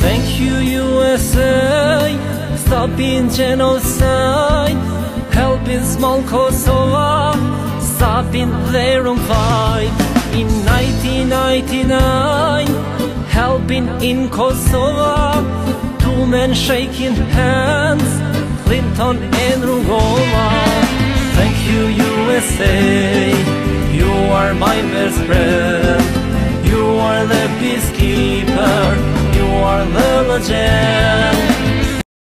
Thank you, USA, stopping genocide, helping small Kosovo, stopping their own fight. In 1999, helping in Kosovo, two men shaking hands, Clinton and Rugova. Thank you, USA, you are my best friend. You are the peacekeeper, you are the legend.